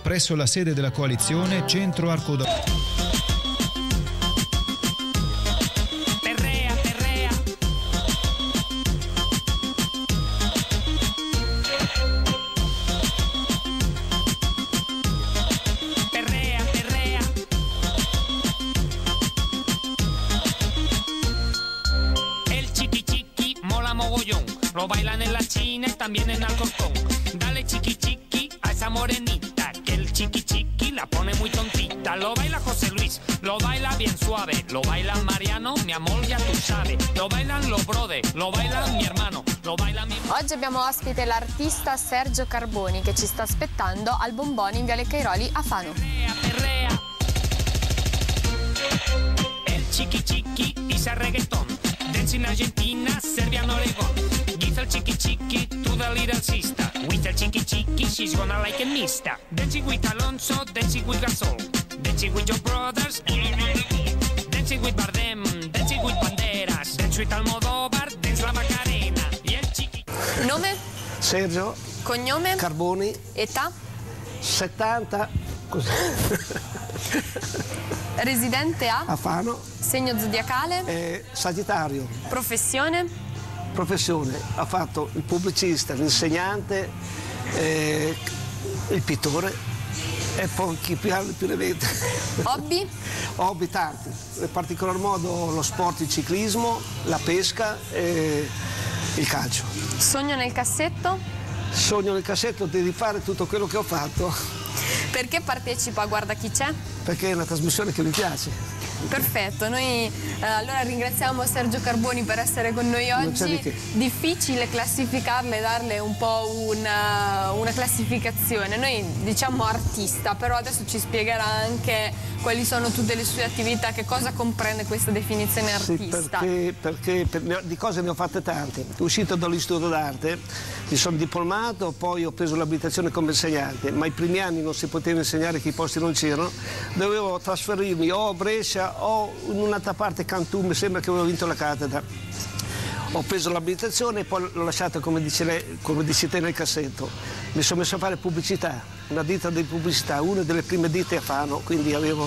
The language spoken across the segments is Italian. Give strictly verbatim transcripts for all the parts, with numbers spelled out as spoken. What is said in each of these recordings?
presso la sede della coalizione Centro Arcodo. Lo bailan en la China y también en Alcorcón. Dale chiqui chiqui a esa morenita, que el chiqui chiqui la pone muy tontita. Lo baila José Luis, lo baila bien suave. Lo baila Mariano, mi amor ya tú sabes. Lo bailan los brother, lo bailan mi hermano, lo baila mi... Oggi abbiamo ospite l'artista Sergio Carboni che ci sta aspettando al Bomboni in Viale Cairoli a Fano. Perrea, perrea. El chiqui chiqui dice reggaeton. Dance in Argentina, Serbia, Oregon. Give el chiqui chiqui to the little sister. With the chiqui chiqui, she's gonna like a mister. Dancing with Alonso, dancing with Gasol. Dancing with your brothers. Dancing with Bardem, dancing with Banderas. Dance with Almodóvar, dance la Macarena. Y el chiqui... Nome? Sergio. Cognome? Carboni. Età? settanta. Così. Residente a? A Fano. Segno zodiacale? Eh, Sagittario. Professione? Professione. Ha fatto il pubblicista, l'insegnante, eh, il pittore e poi chi più ha più ne vede. Hobby? Hobby tanti, in particolar modo lo sport, il ciclismo, la pesca e il calcio. Sogno nel cassetto? Sogno nel cassetto di fare tutto quello che ho fatto. Perché partecipa a Guarda chi c'è? Perché è una trasmissione che mi piace. Perfetto, noi eh, allora ringraziamo Sergio Carboni per essere con noi oggi. Difficile classificarle e darle un po' una, una classificazione. Noi diciamo artista, però adesso ci spiegherà anche quali sono tutte le sue attività, che cosa comprende questa definizione artista. Sì, perché, perché per, di cose ne ho fatte tante. Uscito dall'istituto d'arte, mi sono diplomato, poi ho preso l'abilitazione come insegnante, ma i primi anni non si poteva insegnare che i posti non c'erano, dovevo trasferirmi o a Brescia o in un'altra parte, Cantù, mi sembra che avevo vinto la cattedra. Ho preso l'abilitazione e poi l'ho lasciata, come dice lei, come dici te, nel cassetto. Mi sono messo a fare pubblicità, una ditta di pubblicità, una delle prime ditte a Fano, quindi avevo...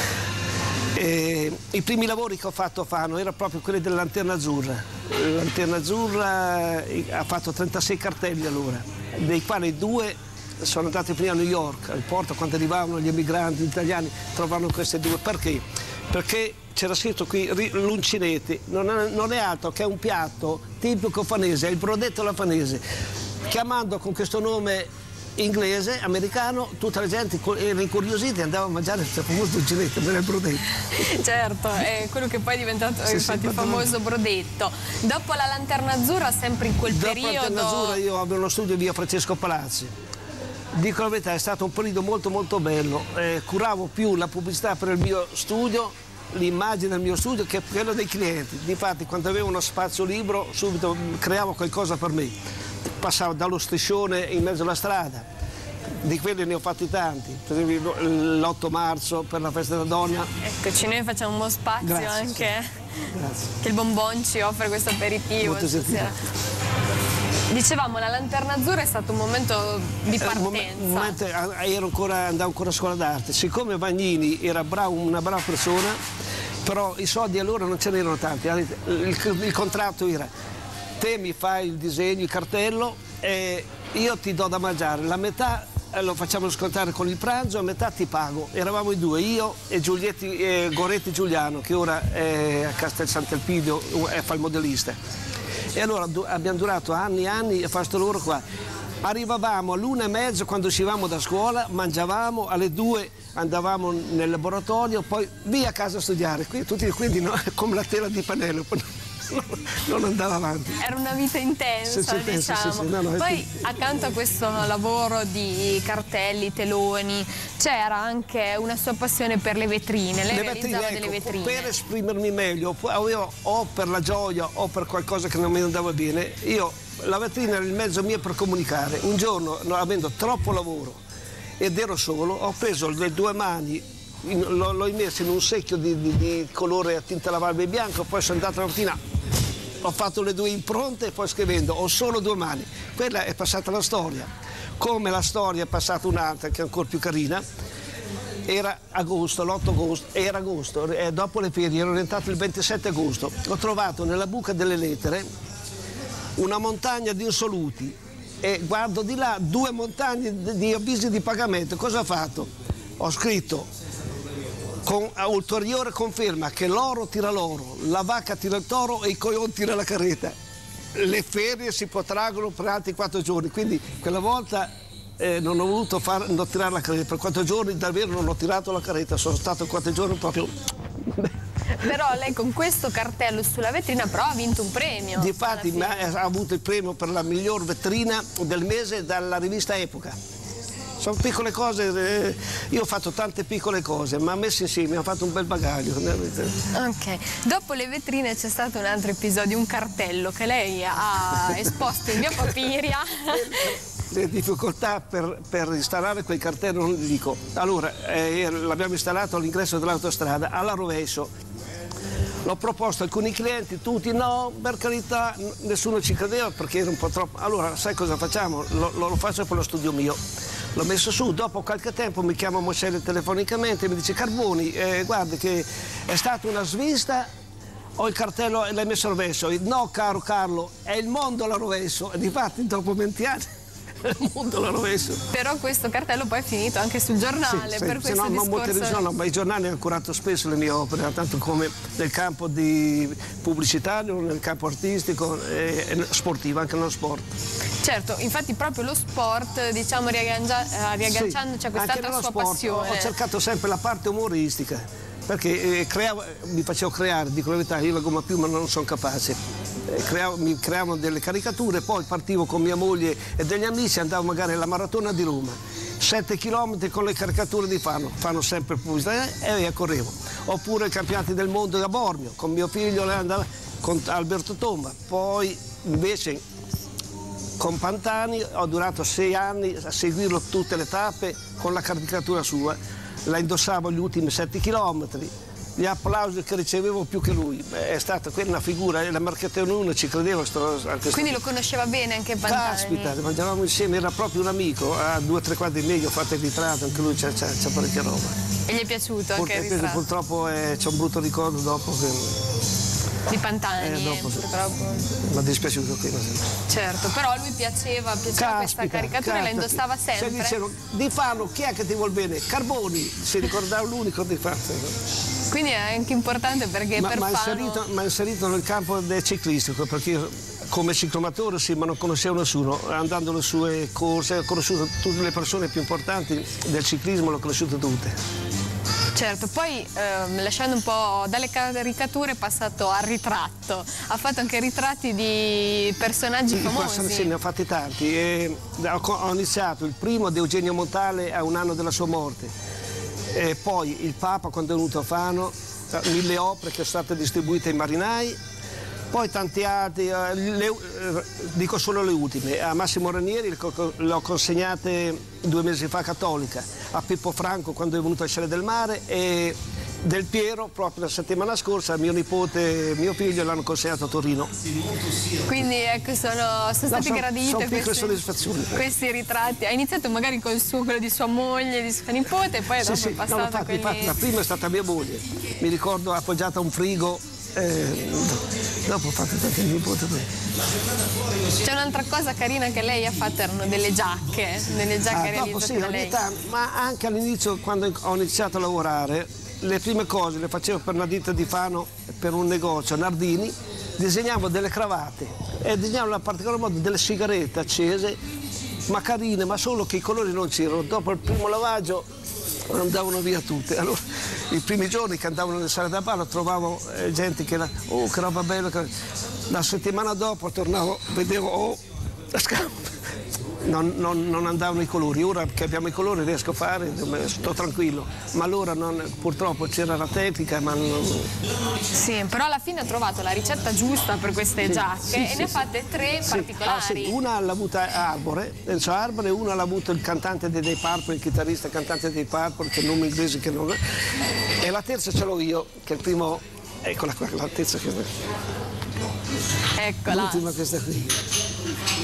E i primi lavori che ho fatto a Fano erano proprio quelli della Lanterna Azzurra. La Lanterna Azzurra ha fatto trentasei cartelli allora, dei quali due sono andati prima a New York, al porto, quando arrivavano gli emigranti gli italiani, trovavano queste due. Perché? Perché c'era scritto qui l'uncinete, non è, non è altro che un piatto tipico fanese, è il brodetto alla fanese. Chiamando con questo nome inglese, americano, tutta la gente era incuriosita e andava a mangiare il famoso uncinete, non è il brodetto. Certo, è quello che poi è diventato sì, infatti sì, il famoso brodetto. Dopo la Lanterna Azzurra, sempre in quel Dopo periodo... Dopo la Lanterna Azzurra io avevo uno studio via Francesco Palazzi. Dico la verità, è stato un periodo molto molto bello. Eh, curavo più la pubblicità per il mio studio, l'immagine del mio studio, che quello dei clienti. Difatti, quando avevo uno spazio libero, subito creavo qualcosa per me. Passavo dallo striscione in mezzo alla strada, di quelli ne ho fatti tanti, per esempio l'otto marzo per la festa della donna. Eccoci, noi facciamo uno spazio. Grazie, anche sì. Che il Bombon ci offre questo aperitivo. Dicevamo, la Lanterna Azzurra è stato un momento di partenza. Un momento, ero ancora, andavo ancora a scuola d'arte. Siccome Vagnini era bravo, una brava persona, però i soldi allora non ce n'erano tanti. Il, il, il contratto era: te mi fai il disegno, il cartello, e io ti do da mangiare. La metà lo facciamo scontare con il pranzo, a metà ti pago. Eravamo i due, io e Giulietti, eh, Goretti Giuliano, che ora è a Castel Sant'Elpidio e fa il modellista. E allora abbiamo durato anni e anni a fare questo lavoro qua. Arrivavamo all'una e mezzo quando uscivamo da scuola, mangiavamo, alle due andavamo nel laboratorio, poi via a casa a studiare. Qui, tutti, quindi no, come la tela di Penelope, non andava avanti. Era una vita intensa, sì, sì, diciamo. Sì, sì, no, no, poi accanto a questo lavoro di cartelli, teloni, c'era anche una sua passione per le vetrine. Lei le realizzava vetrine, delle ecco, vetrine. Per esprimermi meglio, avevo, o per la gioia o per qualcosa che non mi andava bene, io la vetrina era il mezzo mio per comunicare. Un giorno, avendo troppo lavoro ed ero solo, ho preso le due mani, l'ho immesso in un secchio di, di, di colore a tinta lavabile bianco, poi sono andato la mattina, ho fatto le due impronte e poi scrivendo: ho solo due mani. Quella è passata la storia. Come la storia è passata un'altra che è ancora più carina. Era agosto, l'otto agosto, era agosto, eh, dopo le ferie, ero rientrato il ventisette agosto. Ho trovato nella buca delle lettere una montagna di insoluti e guardo di là due montagne di avvisi di pagamento. Cosa ho fatto? Ho scritto con ulteriore conferma che l'oro tira l'oro, la vacca tira il toro e il coglione tira la carretta. Le ferie si protraggono per altri quattro giorni, quindi quella volta eh, non ho voluto far, non tirare la carretta. Per quattro giorni davvero non ho tirato la carretta, sono stato quattro giorni proprio... Però lei con questo cartello sulla vetrina però ha vinto un premio. Difatti ha avuto il premio per la miglior vetrina del mese dalla rivista Epoca. Sono piccole cose, eh, io ho fatto tante piccole cose, ma messe insieme ho fatto un bel bagaglio. Ok, dopo le vetrine c'è stato un altro episodio, un cartello che lei ha esposto in via Papiria. Le difficoltà per, per installare quel cartello non le dico. Allora, eh, l'abbiamo installato all'ingresso dell'autostrada, alla rovescio. L'ho proposto a alcuni clienti, tutti no, per carità, nessuno ci credeva perché era un po' troppo. Allora, sai cosa facciamo? Lo, lo faccio per lo studio mio. L'ho messo su, dopo qualche tempo mi chiama Moscelli telefonicamente e mi dice Carboni, eh, guarda che è stata una svista, ho il cartello e l'hai messo a rovescio. No caro Carlo, è il mondo alla rovescio. E difatti dopo venti anni è il mondo alla rovescio. Però questo cartello poi è finito anche sul giornale, sì, per sì, questo no, discorso... Molti, no, no, ma i giornali hanno curato spesso le mie opere, tanto come nel campo di pubblicitario, nel campo artistico e, e sportivo, anche nello sport. Certo, infatti proprio lo sport, diciamo, riaggancia, riagganciandoci a quest'altra sua sport, passione. Ho, ho cercato sempre la parte umoristica, perché eh, creavo, mi facevo creare, dico la verità, io la gomma piuma non sono capace. Eh, creavo, mi creavano delle caricature, poi partivo con mia moglie e degli amici, andavo magari alla maratona di Roma, sette chilometri con le caricature di Fano, fanno sempre pubblicità e via correvo. Oppure i campionati del mondo a Bormio, con mio figlio andava, con Alberto Tomba, poi invece con Pantani ho durato sei anni a seguirlo tutte le tappe con la caricatura sua, la indossavo gli ultimi sette chilometri, gli applausi che ricevevo più che lui. Beh, è stata quella una figura, la Marchettone uno ci credeva. Sto, anche Quindi lo conosceva bene anche Pantani? Caspita, mangiavamo insieme, era proprio un amico, a due o tre quadri meglio, ho fatto il ritratto, anche lui c'ha parecchia roba. E gli è piaciuto anche il ritratto? Purtroppo eh, c'è un brutto ricordo dopo che... Di Pantani, eh, dopo, purtroppo. Mi è dispiaciuto qui. Certo, però a lui piaceva, piaceva questa caricatura e la indossava sempre. Se dicevano, Di Fano, chi è che ti vuol bene? Carboni, si ricordava l'unico Di Fano. Quindi è anche importante perché ma, per ma Fano... inserito, ma inserito nel campo del ciclistico, perché io come ciclomatore sì, ma non conoscevo nessuno. Andando alle sue corse, ho conosciuto tutte le persone più importanti del ciclismo, le ho conosciute tutte. Certo, poi ehm, lasciando un po' dalle caricature è passato al ritratto, ha fatto anche ritratti di personaggi sì, famosi. Sì, ne ho fatti tanti. E ho iniziato il primo di Eugenio Montale a un anno della sua morte, e poi il Papa quando è venuto a Fano, mille opere che sono state distribuite ai marinai, poi tanti altri, le, dico solo le ultime, a Massimo Ranieri le ho consegnate due mesi fa a Cattolica, a Pippo Franco quando è venuto a Sciare del Mare e Del Piero proprio la settimana scorsa, mio nipote e mio figlio l'hanno consegnato a Torino. Quindi ecco, sono, sono stati no, sono, gradite sono questi, soddisfazioni. questi ritratti. Ha iniziato magari con il suo, quello di sua moglie, di sua nipote e poi sì, dopo sì, è passato no, infatti, quelli... infatti, la prima è stata mia moglie, mi ricordo appoggiata a un frigo. Eh, dopo ho fatto tanti nipote. C'è un'altra cosa carina che lei ha fatto, erano delle giacche, delle giacche ah, realizzate dopo, sì, da lei. Tanto, ma anche all'inizio quando ho iniziato a lavorare, le prime cose le facevo per una ditta di Fano, per un negozio, Nardini, disegnavo delle cravatte e disegnavo in particolar modo delle sigarette accese, ma carine, ma solo che i colori non c'erano. Dopo il primo lavaggio andavano via tutte. Allora, i primi giorni che andavano nelle sale da ballo trovavo eh, gente che era, oh che roba bella, che... la settimana dopo tornavo, vedevo, oh, la scampa. Non, non, non andavano i colori, ora che abbiamo i colori riesco a fare, sto tranquillo, ma allora non, purtroppo c'era la tecnica, ma non... Sì, però alla fine ho trovato la ricetta giusta per queste sì, giacche sì, e sì, ne ha sì. fatte tre sì. particolari. Ah, sì. Una l'ha avuta Arbore, Enzo Arbore, e una l'ha avuta il cantante dei Purple, il chitarrista cantante dei Purple, che è il nome inglese che non è, e la terza ce l'ho io, che è il primo, eccola qua, la terza che... Eccola. L'ultima questa qui.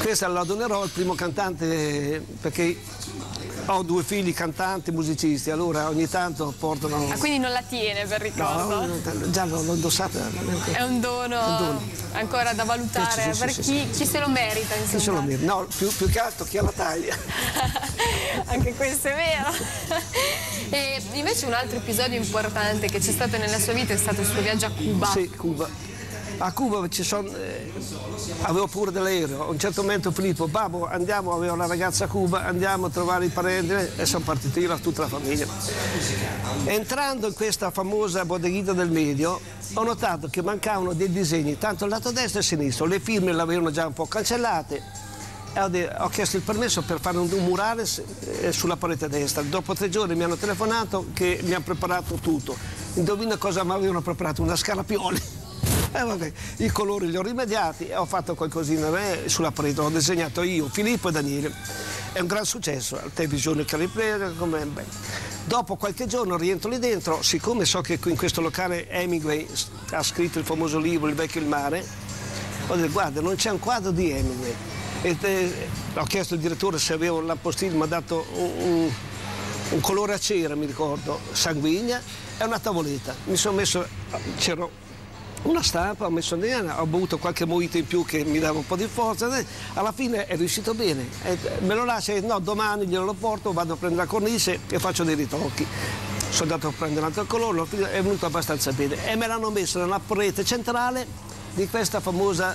Questa la donerò al primo cantante, perché ho due figli cantanti, musicisti, allora ogni tanto portano... Ah, quindi non la tiene per ricordo? No, già l'ho indossata. È un dono, è un dono ancora da valutare, sì, sì, per sì, chi, sì. chi se lo merita, insomma. Chi se lo merita? No, più, più che altro chi ha la taglia. Anche questo è vero. E invece un altro episodio importante che c'è stato nella sua vita è stato il suo viaggio a Cuba. Sì, Cuba. A Cuba ci son, eh, avevo paura dell'aereo. A un certo momento Filippo, babbo, andiamo, avevo una ragazza a Cuba, andiamo a trovare i parenti e sono partito io e tutta la famiglia. Entrando in questa famosa bodeghita del Medio, ho notato che mancavano dei disegni, tanto al lato destro e sinistro, le firme le avevano già un po' cancellate. E ho, ho chiesto il permesso per fare un, un murale sulla parete destra. Dopo tre giorni mi hanno telefonato che mi hanno preparato tutto. Indovina cosa mi avevano preparato? Una scalapioli. Eh, vabbè, i colori li ho rimediati e ho fatto qualcosina eh, sulla parete, l'ho disegnato io, Filippo e Daniele. È un gran successo, la televisione che ha ripreso, come beh. Dopo qualche giorno rientro lì dentro, siccome so che in questo locale Hemingway ha scritto il famoso libro Il vecchio e il mare, ho detto guarda, non c'è un quadro di Hemingway. E, eh, ho chiesto al direttore se avevo la postilla, mi ha dato un, un, un colore a cera, mi ricordo, sanguigna, e una tavoletta. Mi sono messo, c'ero una stampa, ho messo in ho bevuto qualche mojito in più che mi dava un po' di forza, alla fine è riuscito bene, me lo lascia, no, domani glielo porto, vado a prendere la cornice e faccio dei ritocchi. Sono andato a prendere un altro colore, è venuto abbastanza bene e me l'hanno messo nella parete centrale di questa famosa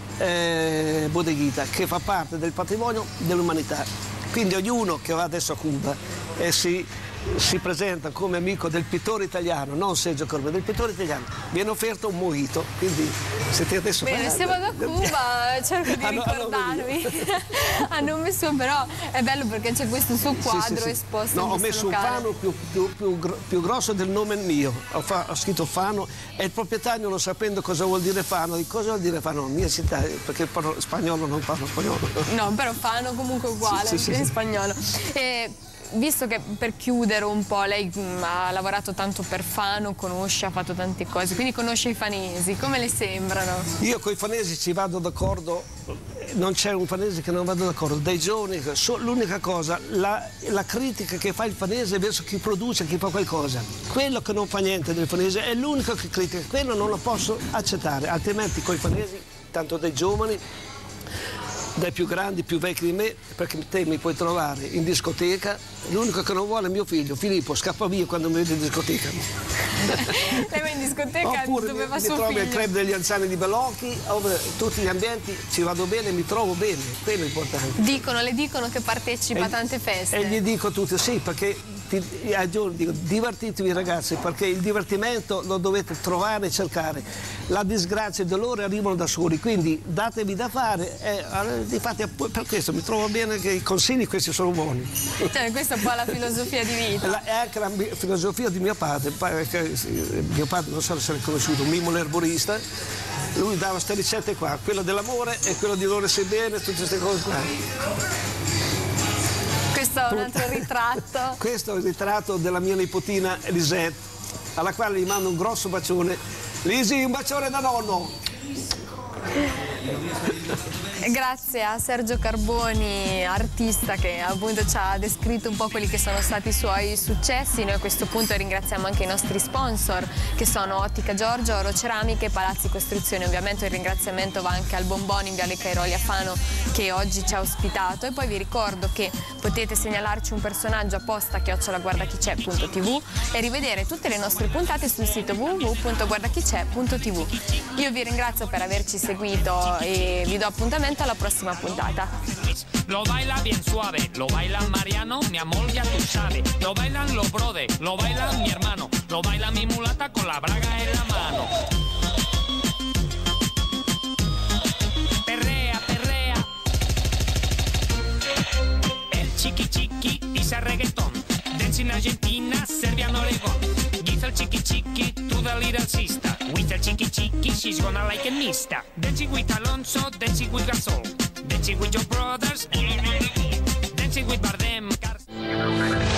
eh, bodeghita che fa parte del patrimonio dell'umanità. Quindi ognuno che va adesso a Cuba e si si presenta come amico del pittore italiano, non Sergio Carboni, del pittore italiano, viene offerto un mojito, quindi siete adesso... Bene, se vado a Cuba cerco di hanno, ricordarmi a nome suo, però è bello perché c'è questo suo quadro sì, sì, sì. esposto no, in ho messo locale. Un Fano più, più, più, più grosso del nome mio, ho, fa, ho scritto Fano e il proprietario, non sapendo cosa vuol dire Fano, di cosa vuol dire Fano? Mia città, perché parlo spagnolo, non parlo spagnolo. No, però Fano comunque uguale, sì, sì, in sì, spagnolo. E, visto che per chiudere un po', lei ha lavorato tanto per Fano, conosce, ha fatto tante cose, quindi conosce i fanesi, come le sembrano? Io con i fanesi ci vado d'accordo, non c'è un fanese che non vado d'accordo, dai giovani, l'unica cosa, la, la critica che fa il fanese verso chi produce, chi fa qualcosa, quello che non fa niente del fanese è l'unico che critica, quello non lo posso accettare, altrimenti con i fanesi, tanto dai giovani, dai più grandi, più vecchi di me, perché te mi puoi trovare in discoteca, l'unico che non vuole è mio figlio, Filippo, scappa via quando mi vede in discoteca. Lei va in discoteca oppure dove mi, va suo mi trovi figlio? al club degli anziani di Bellocchi, tutti gli ambienti ci vado bene, mi trovo bene, quello è importante. Dicono, le dicono che partecipa e, a tante feste. E gli dico tutti, sì, perché ti, a giorni dico, divertitevi ragazzi, perché il divertimento lo dovete trovare e cercare. La disgrazia e il dolore arrivano da soli, quindi datevi da fare e infatti per questo mi trovo bene che i consigli questi sono buoni. Cioè, questa è un po' la filosofia di vita. La, è anche la filosofia di mio padre, perché mio padre non so se l'è conosciuto, Mimo l'erborista, lui dava queste ricette qua, quella dell'amore e quello di volersi bene, tutte queste cose qua. Questo è un altro ritratto. Questo è il ritratto della mia nipotina Lisette, alla quale gli mando un grosso bacione. Lisi, un bacione da nonno! Grazie a Sergio Carboni, artista che appunto ci ha descritto un po' quelli che sono stati i suoi successi. Noi a questo punto ringraziamo anche i nostri sponsor che sono Ottica Giorgio, Oro Ceramiche e Palazzi Costruzioni. Ovviamente il ringraziamento va anche al Bomboni in Viale Cairoli a Fano che oggi ci ha ospitato, e poi vi ricordo che potete segnalarci un personaggio apposta chiocciola guardachicè punto tv e rivedere tutte le nostre puntate sul sito w w w punto guardachicè punto tv. Io vi ringrazio per averci seguito e vi do appuntamento alla prossima puntata. Lo baila bien suave, lo baila Mariano, mi amor ya tú sabes. Lo bailan los brothers, lo baila mi hermano, lo baila mi mulata con la braga en la mano. Perrea, perrea. El chiqui chiqui pisa reggaeton. Dance in Argentina, Serbia, Oregon. Give el chiqui chiqui to the little sister. With the chiqui chiqui, she's gonna like a mista. Dancing with Alonso, dancing with Gasol. Dancing with your brothers, dancing with Bardem.